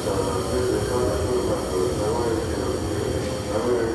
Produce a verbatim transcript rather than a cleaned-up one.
した。全然さんじゅっぷんかん、名古屋駅の名古屋